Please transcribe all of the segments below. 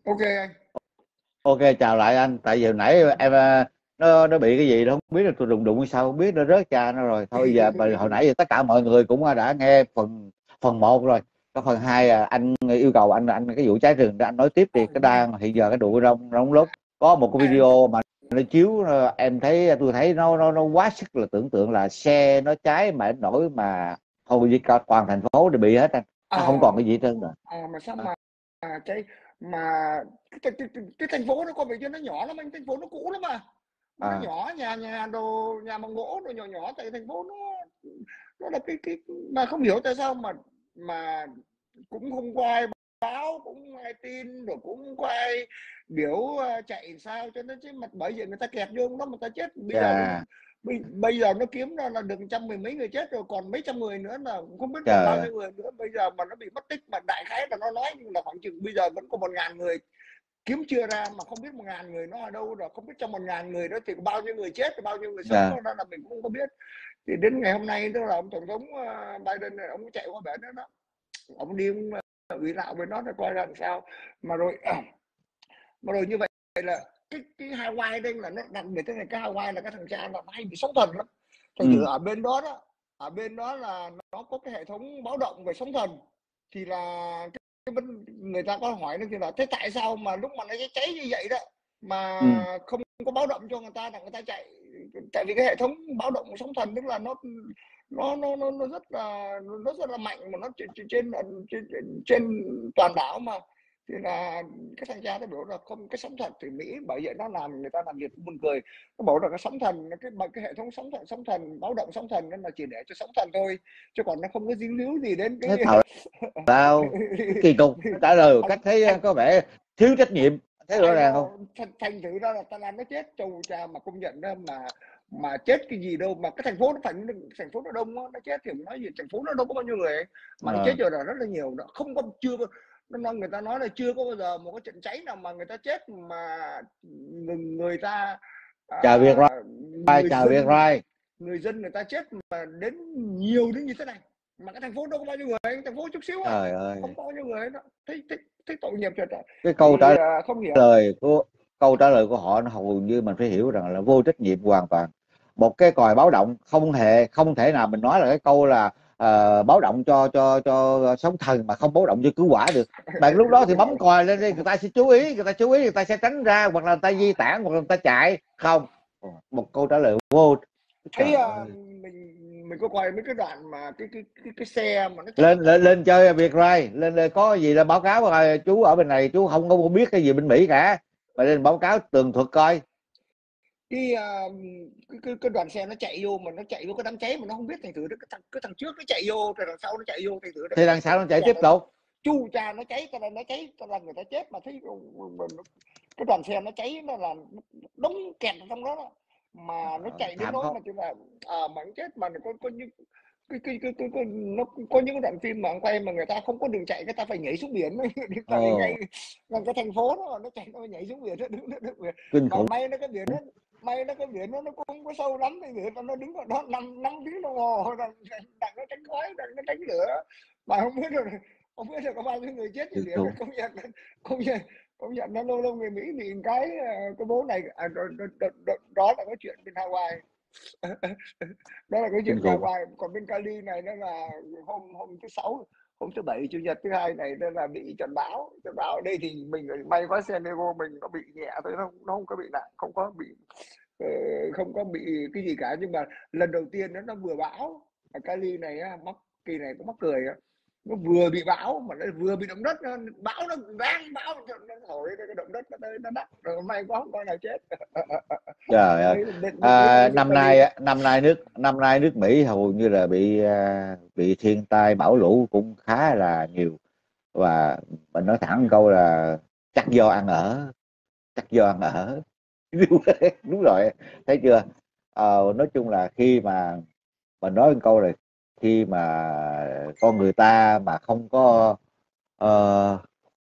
Ok anh. Ok, chào lại anh. Tại vì hồi nãy em nó bị cái gì đó không biết, là tôi đụng đụng hay sao không biết, nó rớt cha nó rồi. Thôi giờ hồi nãy giờ tất cả mọi người cũng đã nghe phần phần một rồi. Có phần 2 anh yêu cầu anh cái vụ cháy rừng đó anh nói tiếp đi. Cái đang hiện giờ cái đụi rong rong lúc có một cái video mà nó chiếu, em thấy, tôi thấy nó quá sức là tưởng tượng, là xe nó cháy mà đến nỗi mà hầu như cả toàn thành phố đều bị hết anh. Nó không còn À, cái gì hết trơn rồi. mà sao À, cái mà cái thành phố nó có vẻ như nó nhỏ lắm anh, thành phố nó cũ lắm mà nó à, nhỏ, nhà đồ, nhà bằng gỗ đồ nhỏ nhỏ, tại thành phố nó là cái mà không hiểu tại sao mà cũng không có ai báo, cũng không ai tin, rồi cũng không có ai biểu chạy sao cho nó, chứ mà bởi vì người ta kẹt vô đó mà ta chết. Bây giờ chà, bây giờ nó kiếm ra là được trăm mười mấy người chết rồi, còn mấy trăm người nữa là không biết còn bao trời ơi. nhiêu người nữa bây giờ mà nó bị mất tích. Mà đại khái là nó nói là khoảng chừng bây giờ vẫn có 1.000 người kiếm chưa ra, mà không biết 1.000 người nó ở đâu rồi, không biết trong 1.000 người đó thì có bao nhiêu người chết và bao nhiêu người sống, Dạ. đó là mình cũng không có biết. Thì đến ngày hôm nay tức là ông tổng thống Biden này, ông chạy qua bển đó, ông đi ủy lại với nó để coi ra làm sao. Mà rồi mà rồi như vậy là cái Hawaii đây là nó đặc biệt. Thế này, cái Hawaii là cái thằng cha là nó hay bị sóng thần lắm. Thành thử Ừ. ở bên đó ở bên đó là nó có cái hệ thống báo động về sóng thần. Thì là người ta có hỏi nó thì là thế tại sao mà lúc mà nó cháy như vậy đó mà Ừ. không có báo động cho người ta là người ta chạy. Tại vì cái hệ thống báo động sóng thần tức là nó rất là mạnh, mà nó trên toàn đảo mà. Thì là cái thanh tra nó biểu là không, cái sóng thần thì Mỹ bởi vậy nó làm người ta làm việc buồn cười. Nó bảo là cái sóng thần, cái hệ thống sóng thần báo động sóng thần nó là chỉ để cho sóng thần thôi, chứ còn nó không có dính líu gì đến Thế cái tào lao, kỳ cục, trả lời một cách thấy thành có vẻ thiếu trách nhiệm, thấy rõ I ràng không? know, thành thử ra là ta làm nó chết trâu cha, mà công nhận đó mà chết cái gì đâu, mà cái thành phố nó phải, thành phố nó đông đó, nó chết thì nói gì, thành phố nó đâu có bao nhiêu người ấy. Mà nó chết Ờ. rồi là rất là nhiều đó, không có chưa người ta nói là chưa có bao giờ một cái trận cháy nào mà người ta chết mà người ta Chào Việt à, Rai, người chào Việt dân Rai. người ta chết mà đến nhiều đến như thế này. Mà cái thành phố đâu có bao nhiêu người, thành phố chút xíu Trời không ơi, có bao nhiêu người đó. Thấy tội nghiệp thật. cái câu Thì trả không hiểu. lời của họ nó hầu như mình phải hiểu rằng là vô trách nhiệm hoàn toàn. Một cái còi báo động không thể nào mình nói là cái câu là báo động cho sóng thần mà không báo động cho cứu hỏa được. Bạn lúc đó thì bấm còi lên đi, người ta sẽ chú ý, người ta sẽ tránh ra, hoặc là người ta di tản, hoặc là người ta chạy không. Một câu trả lời vô. Thấy Trời ơi. mình có coi mấy cái đoạn mà cái xe mà nó chạy lên lên chạy lên chơi Việt Rai, lên có gì là báo cáo rồi, chú ở bên này chú không có biết cái gì bên Mỹ cả, mà lên báo cáo tường thuật coi. cái, cái đoàn xe nó chạy vô, mà nó chạy vô cái đám cháy mà nó không biết. Thành thử cái thằng trước nó chạy vô, rồi đằng sau nó chạy vô. Thành thử Thì đằng sau nó chạy tiếp tục. chu cha nó cháy, ta là người ta chết. Mà thấy cái đoàn xe nó cháy, nó làm đống kẹt ở trong đó, mà nó chạy đến Thảm nỗi khốc. mà tức là mà nó chết. Mà nó có những nó có những đoạn phim mà ông quay mà người ta không có đường chạy, người ta phải nhảy xuống biển. Tại vì ngay Ồ, ngay cái thành phố đó nó chạy, nó nhảy xuống biển, nó đứng biển. kinh Mà khủng. may nó cái biển nó cũng có sâu lắm. Thì biển nó đứng ở đó năm năm tiếng đồng hồ, đặng nó tránh khói, đặng nó tránh lửa. Mà không biết được có bao nhiêu người chết vì Kinh biển. khủng. Công nhận công nhận nó lâu lâu người Mỹ bị cái bố này đó là cái chuyện bên Hawaii. Đó là cái Kinh chuyện khủng. Hawaii. Còn bên Cali này nó là hôm hôm thứ sáu, hôm thứ bảy, chủ nhật thứ hai này nó là bị trận bão. Ở đây thì mình may quá, San Diego mình nó bị nhẹ thôi, nó không có bị nặng, ờ, không có bị cái gì cả. Nhưng mà lần đầu tiên nó vừa bão ở Cali này á, kỳ này cũng mắc cười á. Nó vừa bị bão mà nó vừa bị động đất. Bão nó đang bão nó thổi, cái động đất nó tới nó đắt rồi, may quá không coi nào chết. Trời ơi. Đấy là cái chuyện Cali đó. Năm nay nước Mỹ hầu như là bị thiên tai bão lũ cũng khá là nhiều. Và mình nói thẳng một câu là chắc do ăn ở, chắc do ăn ở. Đúng rồi, thấy chưa? Nói chung là khi mà mình nói một câu là khi mà con người ta mà ờ,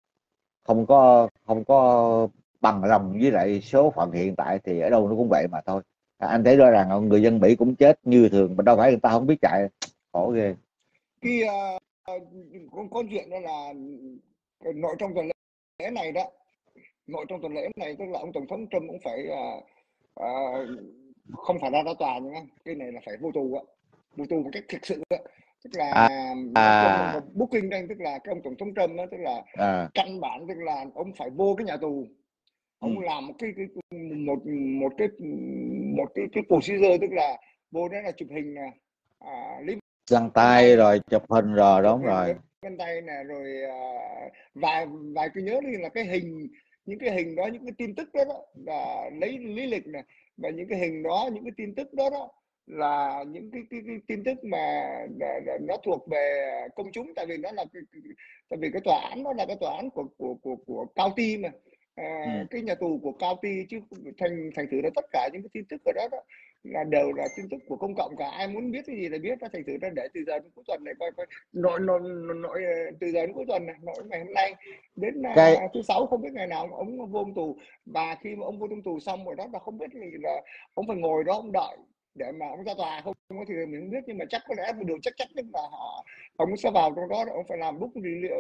không có bằng lòng với lại số phận hiện tại thì ở đâu nó cũng vậy mà thôi. Anh thấy rõ ràng người dân Mỹ cũng chết như thường, mà đâu phải người ta không biết chạy. Khổ ghê. Khi có chuyện đó là nội trong tuần lễ này đó, nội trong tuần lễ này, tức là ông tổng thống Trump cũng phải à, không phải ra tòa nữa, cái này là phải vô tù một cách thực sự á. Tức là à nó trong một à booking đây, tức là cái ông tổng thống Trump đó, tức là à căn bản tức là ông phải vô cái nhà tù, ông ừ. làm một một một cái cái procedure, tức là vô đó là chụp hình nè, lấy Găng vân tay tay nè, rồi chụp hình rồi, chụp đúng hình rồi. lấy vân tay nè, rồi vài vài cái nhớ đi là cái hình, những cái hình đó, những cái tin tức đó, là lấy lý lịch này, và những cái hình đó, những cái tin tức đó là những cái tin tức mà nó thuộc về công chúng, tại vì nó là tại vì cái tòa án đó là cái tòa án của county mà, Ừ. cái nhà tù của county, chứ thành thành thử là tất cả những cái tin tức ở đó là đều là tin tức của công cộng cả, ai muốn biết cái gì là biết đó. Thành thử ra để từ giờ đến cuối tuần này coi coi nội từ giờ đến cuối tuần này, nội ngày hôm nay đến cái thứ sáu, không biết ngày nào ông vô ông tù. Và khi mà ông vô trong tù xong rồi đó là không biết là ông phải ngồi đó ông đợi để mà ông ra tòa không có thì mình không biết, nhưng mà chắc có lẽ một điều chắc chắn nhất là ông sẽ vào trong đó, ông phải làm book liệu,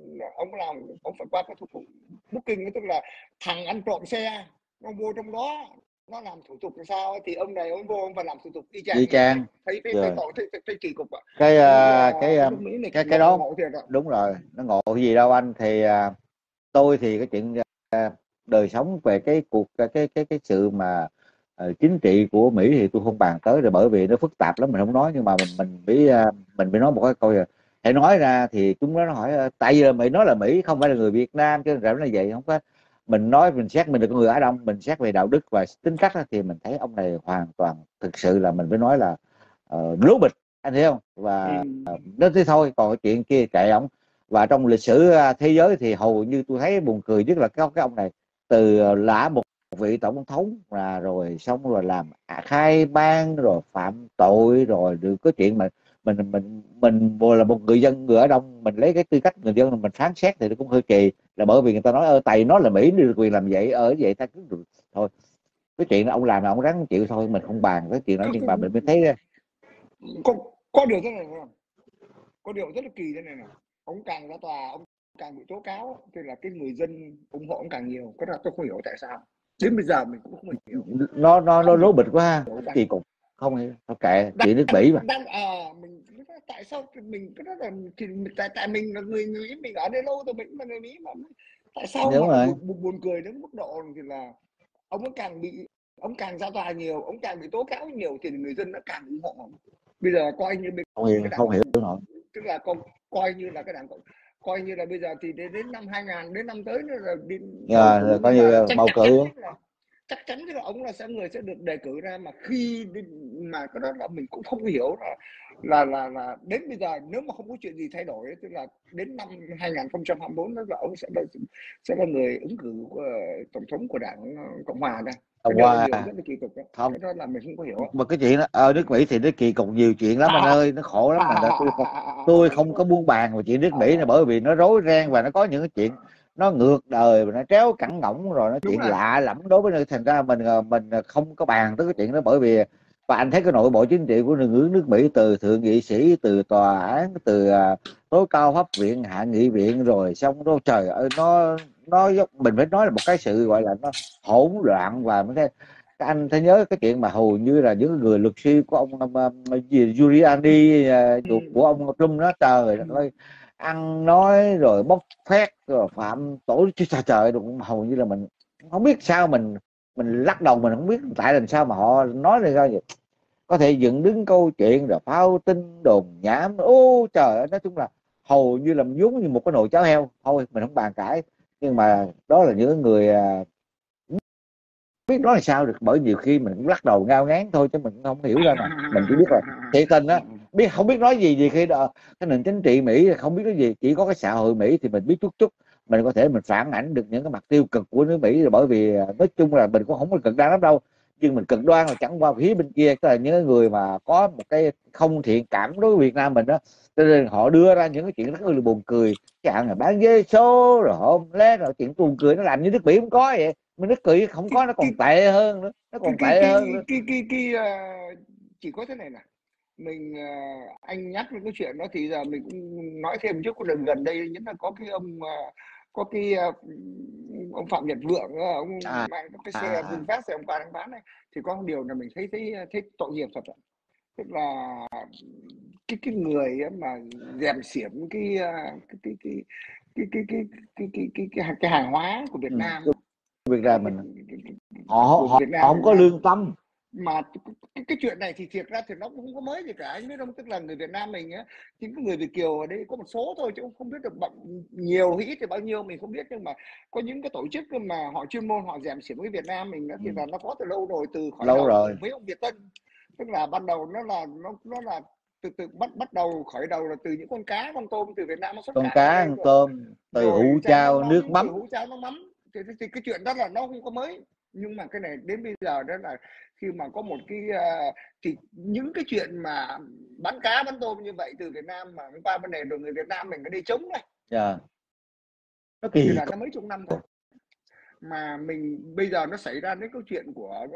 ông phải qua cái thủ tục booking, tức là thằng ăn trộm xe nó vô trong đó, nó làm thủ tục làm sao thì ông này ông vô ông phải làm thủ tục y chang y như vậy. chang Thấy rồi. tội, thấy kỳ cục ạ. cái Thấy cái cái nước Mỹ này cái đó ngộ thiệt ạ. đúng rồi, nó ngộ gì đâu anh. Thì tôi thì cái chuyện đời sống về cái cuộc cái sự mà chính trị của Mỹ thì tôi không bàn tới rồi, bởi vì nó phức tạp lắm mình không nói. Nhưng mà mình bị nói một cái câu là hãy nói ra thì chúng nó hỏi tại vì là Mỹ, nói là Mỹ không phải là người Việt Nam chứ là vậy không có. Mình nói mình xét mình được người Á Đông, mình xét về đạo đức và tính cách á, thì mình thấy ông này hoàn toàn thực sự là mình phải nói là lố bịch, anh thấy không. Ừ. Và đó thế thôi, còn cái chuyện kia kệ ông. Và trong lịch sử thế giới thì hầu như tôi thấy buồn cười nhất là cái ông này, từ lã một vị tổng thống là rồi xong rồi làm khai ban rồi phạm tội rồi được cái chuyện mà mình là một người dân người ở Đông, mình lấy cái tư cách người dân mình phán xét thì nó cũng hơi kỳ, là bởi vì người ta nói Tày nó là Mỹ được quyền làm vậy ở vậy ta cứ được thôi. Cái chuyện đó ông làm là ông ráng chịu thôi, mình không bàn cái chuyện đó. có, Nhưng mà mình mới thấy có, có điều thế này này, có điều rất là kỳ thế này này, ông càng ra tòa ông càng bị tố cáo, thì là cái người dân ủng hộ ông càng nhiều. Cái đó tôi không hiểu tại sao, đến bây giờ mình cũng không hiểu, nó không lố bịch quá ha. hiểu Nó tại kỳ cục, không hiểu thôi kệ đang chuyện nước Mỹ mà. đang mình tại sao mình cái đó là thì tại mình là người Mỹ, mình ở đây lâu rồi, mình là người Mỹ mà, tại sao Đúng mà lại rồi. buồn cười đến mức độ thì là ông ấy càng bị, ông càng ra tòa nhiều, ông càng bị tố cáo nhiều thì người dân nó càng ủng hộ ông. Bây giờ coi như Không hiểu, cái đảng không hiểu cộng, nổi. tức là coi như là cái đảng cộng, coi như là bây giờ thì đến năm 2000, đến năm tới nữa là đi bầu cử, Coi nhưng mà như chắc bầu chắc chắn cử. là ông là người sẽ được đề cử ra, mà khi mà cái đó là mình cũng không hiểu là đến bây giờ nếu mà không có chuyện gì thay đổi, tức là đến năm 2024 đó là ông sẽ là người ứng cử của tổng thống của đảng Cộng hòa này. Cái điều Qua rất là kỳ cục đó. không. Cái đó là mình không có hiểu á. Mà cái chuyện đó ở nước Mỹ thì nó kỳ cục nhiều chuyện lắm anh ơi, nó khổ lắm. Mà tôi không có muốn bàn về chuyện nước Mỹ này, bởi vì nó rối ren và nó có những cái chuyện nó ngược đời và nó tréo cẳng ngỗng, rồi nó Đúng chuyện rồi. lạ lẫm đối với nơi. Thành ra mình không có bàn tới cái chuyện đó, bởi vì và anh thấy cái nội bộ chính trị của nước Mỹ, từ thượng nghị sĩ, từ tòa án, từ tối cao pháp viện, hạ nghị viện, rồi xong đó trời ơi, nó mình phải nói là một cái sự gọi là nó hỗn loạn. Và mình thấy các anh thấy nhớ cái chuyện mà hầu như là những người luật sư của ông gì Giuliani Ừ. của ông Trump đó, trời ơi, ăn nói rồi bốc phét rồi phạm tội chứ, trời trời cũng hầu như là mình không biết sao. Mình lắc đầu, mình không biết tại làm sao mà họ nói ra vậy. Có thể dựng đứng câu chuyện rồi phao tin đồn nhảm, ô trời ơi, nói chung là hầu như là giống như một cái nồi cháo heo. Thôi mình không bàn cãi. Nhưng mà đó là những người biết nói là sao được, bởi nhiều khi mình cũng lắc đầu ngao ngán thôi, chứ mình cũng không hiểu ra mà. Mình chỉ biết là thiệt tình á, không biết nói gì khi đó, cái nền chính trị Mỹ không biết nói gì, chỉ có cái xã hội Mỹ thì mình biết chút chút. Mình có thể mình phản ảnh được những cái mặt tiêu cực của nước Mỹ, rồi bởi vì nói chung là mình cũng không có cực đoan lắm đâu. Nhưng mình cực đoan là chẳng qua phía bên kia, tức là những người mà có một cái không thiện cảm đối với Việt Nam mình đó, cho nên họ đưa ra những cái chuyện rất là buồn cười. Chẳng là bán vé số rồi hôm lét, rồi chuyện buồn cười nó làm như nước Mỹ không có vậy. Mình nước Mỹ không cái có, nó cái còn tệ hơn nữa, nó cái còn cái tệ cái hơn nữa. chỉ có thế này này, mình anh nhắc đến cái chuyện đó thì giờ mình cũng nói thêm trước. Có lần gần đây nhất là có cái ông có cái ông Phạm Nhật Vượng ông à, mang cái à, xe à. VinFast ông qua đang bán này, thì có một điều là mình thấy tội nghiệp thật. Tức là cái người ấy mà dèm xiểm cái hàng hóa của Việt Ừ. Nam, Việt Nam mình họ của họ Việt Nam họ Việt không có Nam lương tâm. mà cái chuyện này thì thiệt ra thì nó cũng không có mới gì cả, anh biết không? Tức là người Việt Nam mình á, chính cái người Việt kiều ở đây có một số thôi chứ cũng không biết được nhiều hay ít thì bao nhiêu mình không biết, nhưng mà có những cái tổ chức mà họ chuyên môn họ dèm xiểm với Việt Nam mình đó, Ừ. thì là nó có từ lâu rồi, từ khởi Lâu đầu từ rồi. mấy ông Việt Tân. Tức là ban đầu nó là từ bắt đầu khởi đầu là từ những con cá con tôm từ Việt Nam nó xuất Con cảng qua cá đây con rồi, tôm, từ rồi hũ chai nước chao mắm, nước từ mắm. hũ cháo nước mắm, thì cái chuyện đó là nó không có mới. Nhưng mà cái này đến bây giờ đó là khi mà có một cái thì những cái chuyện mà bán cá bán tôm như vậy từ Việt Nam mà qua bên này rồi người Việt Nam mình có đi chống này, Dạ. Nó thì kỳ là nó mấy chục năm thôi. Mà mình bây giờ nó xảy ra đến câu chuyện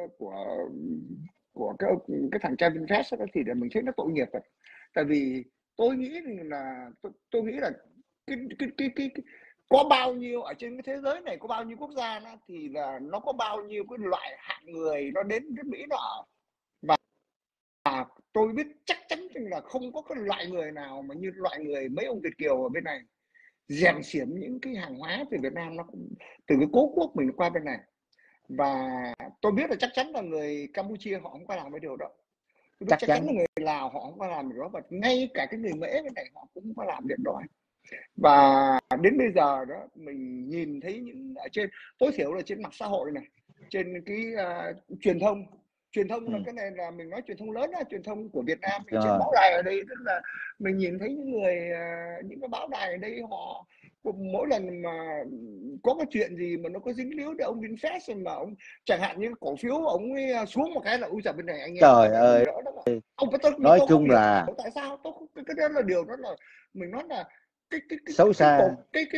của cái thằng trai VinFast đó, thì để mình thấy nó tội nghiệp rồi. Tại vì tôi nghĩ là tôi nghĩ là cái có bao nhiêu ở trên cái thế giới này, có bao nhiêu quốc gia đó, thì là nó có bao nhiêu cái loại hạng người nó đến nước Mỹ nó ở. Và tôi biết chắc chắn là không có cái loại người nào mà như loại người mấy ông Việt kiều ở bên này dèm xiểm những cái hàng hóa từ Việt Nam, nó cũng từ cái cố quốc mình qua bên này. Và tôi biết là chắc chắn là người Campuchia họ không có làm cái điều đó, tôi biết chắc chắc chắn là chắn. người Lào họ không có làm điều đó, và ngay cả cái người Mễ bên này họ cũng không có làm việc đó. Và đến bây giờ đó mình nhìn thấy những ở trên, tối thiểu là trên mạng xã hội này, trên cái truyền thông là Ừ. cái này là mình nói truyền thông lớn là truyền thông của Việt Nam, trên Rồi. báo đài ở đây, tức là mình nhìn thấy những người những cái báo đài ở đây họ mỗi lần mà có cái chuyện gì mà nó có dính líu đến ông VinFast, mà ông chẳng hạn như cổ phiếu ông ấy xuống một cái là ui giời bên này anh em Trời phải ơi, mừng rỡ đó mà ông phải tôi mà nói tôi không chung hiểu là tại sao tôi không, cái đó là điều đó là mình nói là xấu xa.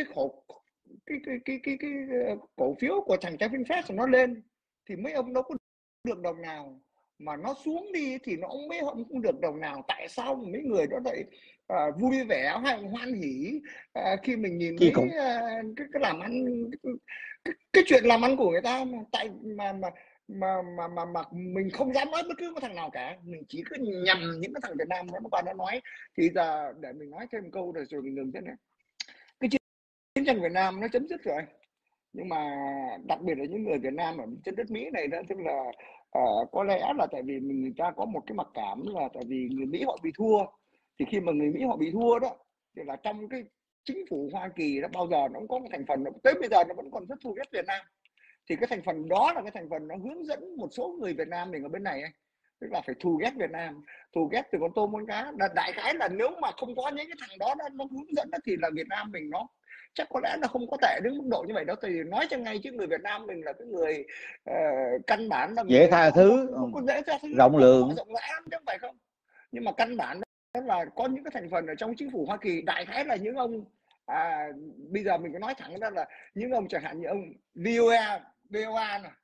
cái cổ phiếu của thằng trái VinFast nó lên thì mấy ông đâu có được đồng nào, mà nó xuống đi thì nó cũng mấy ông không được đồng nào. Tại sao mấy người đó lại vui vẻ hay hoan hỉ khi mình nhìn Chi thấy cục. cái làm ăn, cái chuyện làm ăn của người ta, mà tại mà mình không dám nói bất cứ một thằng nào cả, mình chỉ cứ nhầm những cái thằng Việt Nam nó qua nó nói. Thì giờ để mình nói thêm một câu rồi mình ngừng thế này, cái chiến tranh Việt Nam nó chấm dứt rồi, nhưng mà đặc biệt là những người Việt Nam ở trên đất Mỹ này đó, tức là có lẽ là tại vì người ta có một cái mặc cảm là tại vì người Mỹ họ bị thua, thì khi mà người Mỹ họ bị thua đó thì là trong cái chính phủ Hoa Kỳ đó bao giờ nó cũng có một thành phần, tới bây giờ nó vẫn còn rất thù ghét Việt Nam, thì cái thành phần đó là cái thành phần nó hướng dẫn một số người Việt Nam mình ở bên này ấy. Tức là phải thù ghét Việt Nam, thù ghét từ con tôm con cá. Đại khái là nếu mà không có những cái thằng đó nó hướng dẫn đó, thì là Việt Nam mình nó chắc có lẽ nó không có tệ đến mức độ như vậy đâu. Thì nói cho ngay chứ người Việt Nam mình là cái người căn bản là Dễ người tha thứ. có dễ tha thứ lắm, Rộng họ lượng. rộng rãi lắm chứ không phải không. Nhưng mà căn bản đó là có những cái thành phần ở trong chính phủ Hoa Kỳ, đại khái là những ông bây giờ mình có nói thẳng ra là những ông chẳng hạn như ông VOA này,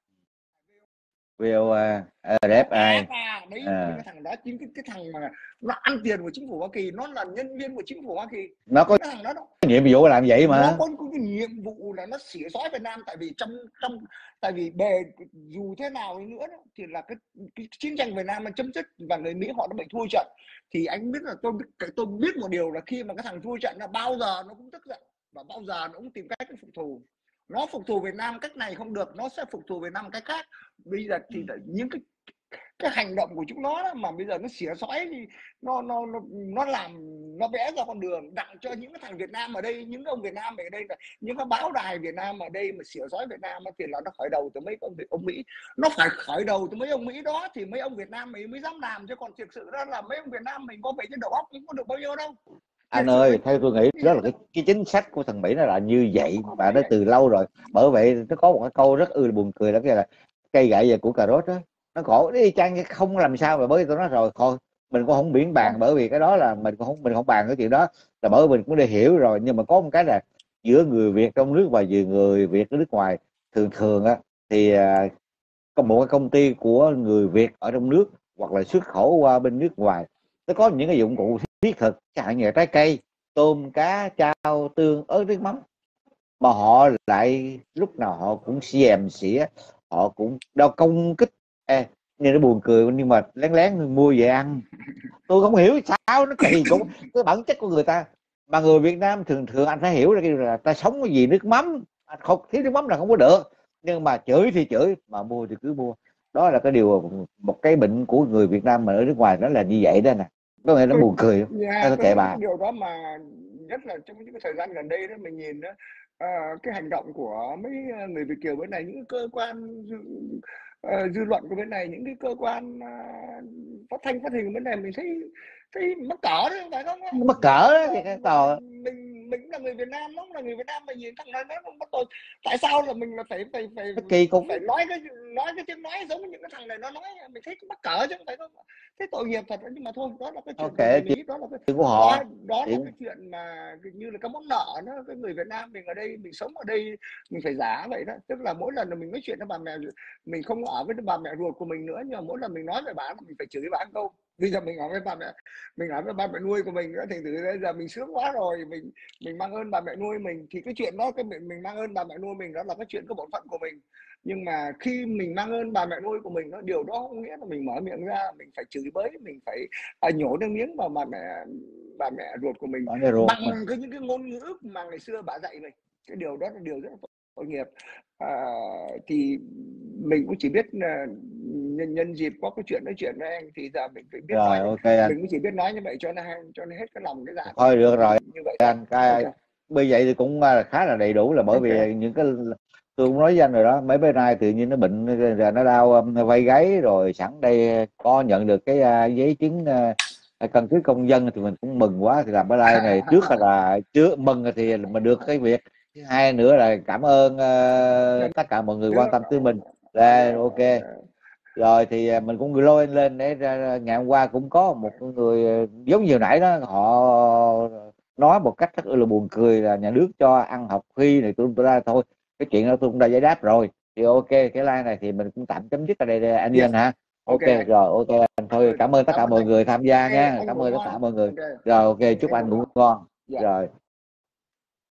VOA, đó, RFI. AFA đấy, những À, cái thằng đó, chính cái thằng mà nó ăn tiền của chính phủ Hoa Kỳ, nó là nhân viên của chính phủ Hoa Kỳ. nó có Những cái thằng đó nhiệm vụ làm vậy nó mà. có cái nhiệm vụ là nó xỉa xói Việt Nam, tại vì trong tại vì bề dù thế nào đi nữa đó, thì là cái chiến tranh Việt Nam nó chấm dứt và người Mỹ họ đã bị thua trận. Thì anh biết là tôi biết một điều là khi mà cái thằng thua trận là bao giờ nó cũng tức giận và bao giờ nó cũng tìm cách phục thù. Nó phục thù Việt Nam cách này không được, nó sẽ phục thù Việt Nam cách khác. Bây giờ thì những cái hành động của chúng nó đó, mà bây giờ nó xỉa xói thì nó làm, nó vẽ ra con đường đặng cho những cái thằng Việt Nam ở đây, những ông Việt Nam ở đây, là những cái báo đài Việt Nam ở đây mà xỉa xói Việt Nam thì là nó khởi đầu từ mấy ông Mỹ. Nó phải khởi đầu từ mấy ông Mỹ đó thì mấy ông Việt Nam mình mới dám làm, chứ còn thực sự ra là mấy ông Việt Nam mình có vẻ trên đầu óc cũng có được bao nhiêu đâu. Thiệt Anh sự ơi, ấy, theo tôi nghĩ như đó vậy là đó, cái chính sách của thằng Mỹ nó là như nó vậy, có và vẻ nó vậy. từ lâu rồi. Bởi vậy nó có một cái câu rất buồn cười, đó kia là cây gậy về của cà rốt đó. Nó khổ đi chăng không làm sao, mà bởi vì tôi nói rồi thôi mình cũng không biển bàn, Không, bởi vì cái đó là mình không bàn cái chuyện đó, là bởi vì mình cũng để hiểu rồi. Nhưng mà có một cái là giữa người Việt trong nước và giữa người Việt ở nước ngoài, thường thường á thì có một cái công ty của người Việt ở trong nước hoặc là xuất khẩu qua bên nước ngoài, nó có những cái dụng cụ thiết thực, chẳng hạn như trái cây, tôm cá, chao, tương, ớt, nước mắm, mà họ lại lúc nào họ cũng xèm xỉa, họ cũng đau công kích. Ê, nhưng nó buồn cười, nhưng mà lén lén mua về ăn. Tôi không hiểu sao nó kỳ cục cái bản chất của người ta. Mà người Việt Nam thường thường anh phải hiểu là ta sống cái gì nước mắm, không thiếu nước mắm là không có được. Nhưng mà chửi thì chửi, mà mua thì cứ mua. Đó là cái điều, một cái bệnh của người Việt Nam mà ở nước ngoài, nó là như vậy đó nè. Có nghĩa nó tôi buồn cười. Nó tôi kệ nghĩ cái bà. điều đó mà nhất là trong những cái thời gian gần đây đó mình nhìn đó, cái hành động của mấy người Việt kiều bên này, những cơ quan dư luận của bên này, những cái cơ quan phát thanh phát hình bên này, mình thấy thấy mắc cỡ đấy, phải không ạ? Nó mắc cỡ đó thì Đó, cái tò. mình cũng là người Việt Nam, nó cũng là người Việt Nam, mà nhìn thằng này nó không có tội. Tại sao là mình là phải phải phải Nó kỳ cục. phải nói cái tiếng nói giống như những cái thằng này nó nói, mình thấy mắc cỡ chứ không phải không? Thế tội nghiệp thật. Nhưng mà thôi, đó là cái chuyện Ok, của người chuyện Mỹ, đó là cái của họ. đó là Chuyện. cái chuyện mà như là cái món nợ nó, cái người Việt Nam mình ở đây, mình sống ở đây, mình phải giả vậy đó. Tức là mỗi lần là mình nói chuyện với bà mẹ, mình không ở với bà mẹ ruột của mình nữa, nhưng mà mỗi lần mình nói về bà mình phải chửi bà một câu. Bây giờ mình ở với bà mẹ, mình ở với ba mẹ nuôi của mình nữa, thành thử bây giờ mình sướng quá rồi, mình mang ơn bà mẹ nuôi mình, thì cái chuyện đó, cái mình mang ơn bà mẹ nuôi mình, đó là cái chuyện có bổn phận của mình. Nhưng mà khi mình mang ơn bà mẹ nuôi của mình, nó điều đó không nghĩa là mình mở miệng ra mình phải chửi bới, mình phải nhổ nước miếng vào bà mẹ ruột của mình Đó là ruột bằng mà. những cái ngôn ngữ mà ngày xưa bà dạy mình. Cái điều đó là điều rất là tội nghiệp. à, thì mình cũng chỉ biết là nhân dịp có cái chuyện nói chuyện với anh thì giờ mình phải biết nói, Rồi ok anh. mình cũng chỉ biết nói như vậy cho nó cho nó hết cái lòng cái dạ của Thôi mình được rồi như vậy thôi. anh. Ok. Bây vậy thì cũng khá là đầy đủ, là bởi Ok. vì những cái tôi cũng nói với anh rồi đó, mấy bữa nay tự nhiên nó bệnh rồi nó đau vai gáy, rồi sẵn đây có nhận được cái giấy chứng căn cước công dân thì mình cũng mừng quá. Thì làm cái like này trước là trước mừng thì mình được cái việc, thứ hai nữa là cảm ơn Nhân tất cả mọi người quan được. tâm tới mình. Là ok. Rồi thì mình cũng gửi lôi lên để ngày hôm qua cũng có một người giống như nãy đó, họ nói một cách rất là buồn cười là nhà nước cho ăn học phí này, tôi ra thôi. Cái chuyện đó tôi cũng đã giải đáp rồi. Thì ok, cái like này thì mình cũng tạm chấm dứt ở đây, đây anh Yes. Nhân ha. Ok Ok anh. rồi, ok anh, thôi Ừ, cảm ơn tất cảm cả ơn mọi anh. người tham Ok, gia nha, anh cảm ngủ ơn tất ngon. cả mọi người. Ok. Rồi ok, chúc Anh anh ngủ ngủ ngon. ngon. Dạ. Rồi.